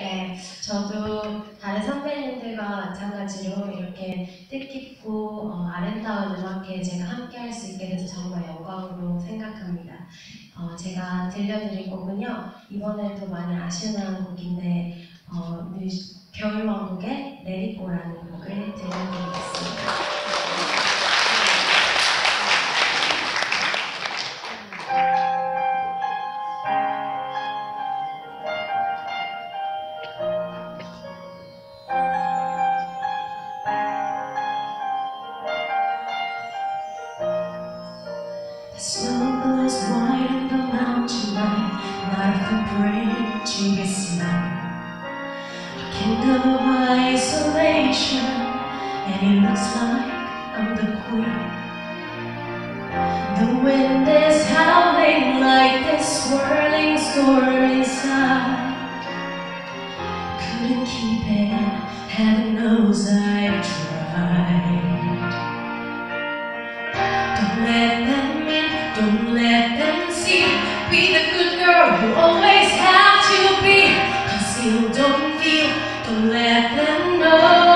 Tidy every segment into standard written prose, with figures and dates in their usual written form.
네, 저도 다른 선배님들과 마찬가지로 이렇게 뜻깊고 아름다운 음악회 제가 함께 할 수 있게 돼서 정말 영광으로 생각합니다. 제가 들려드릴 곡은요, 이번에도 많이 아쉬운 곡인데 겨울왕국의 Let It Go라는 곡을 들려드리겠습니다. The snow glows white on the mountain line, not afraid to be snow. A kingdom of isolation, and it looks like I'm the queen. The wind is howling like this swirling storm inside. Couldn't keep it in, heaven knows I've tried. Don't let them in, don't let them see. Be the good girl you always have to be. Conceal, don't feel, don't let them know.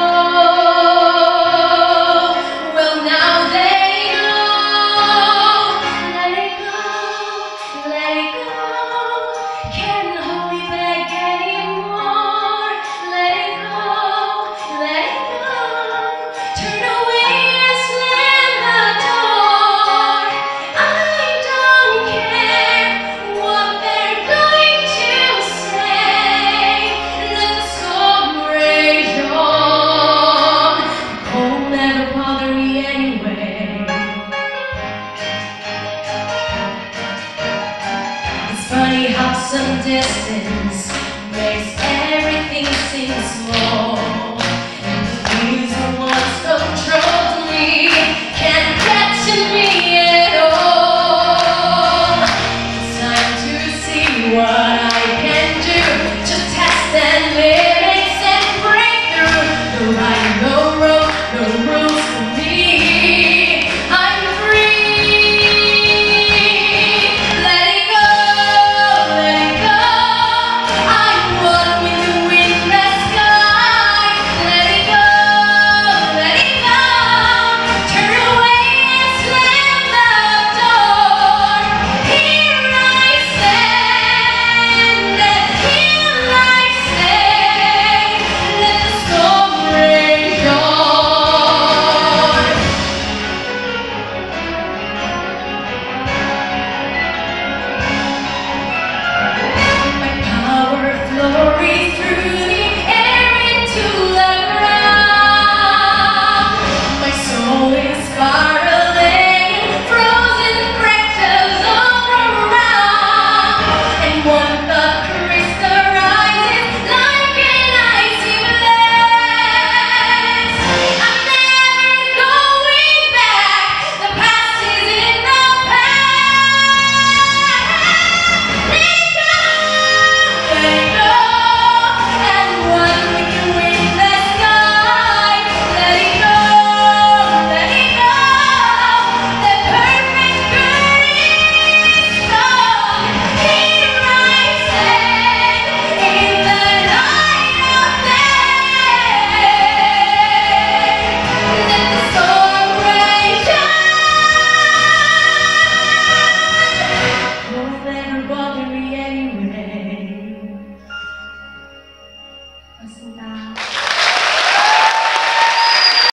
Well, now they know. Let it go, let it go. Can't hold me back anymore. Let it go, let it go. Turn away and slam the door. I don't care what they're going to say. Let the storm rage on. The cold never bothered me anyway. It's funny how some distance makes everything seem small. And the fears that once controlled me can't get to me at all. It's time to see what I can do to test and limits and break through. No right, no wrong, no rules for me. I'm free. Let it go, let it go. I'm one with the windless sky. Let it go, let it go. Turn away and slam the door. Here I stand, and here I stay. Let the storm rage on. My power flowing through the air into the ground. My soul is spiraling, frozen fractures all around. And one thought crystallizes like an icy blast. I'm never going back. The past is in the past. Let it go, and one with the windless sky. Let it go, let it go. The perfect girl is gone. Here I stand in the light of day. Let the storm rage on. Won't ever bother me anyway. 고맙습니다.